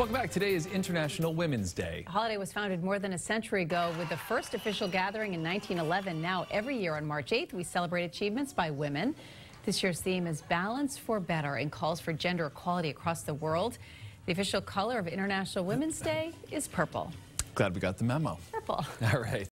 Welcome back. Today is International Women's Day. The holiday was founded more than a century ago with the first official gathering in 1911. Now, every year on March 8th, we celebrate achievements by women. This year's theme is Balance for Better and calls for gender equality across the world. The official color of International Women's Day is purple. Glad we got the memo. Purple. All right.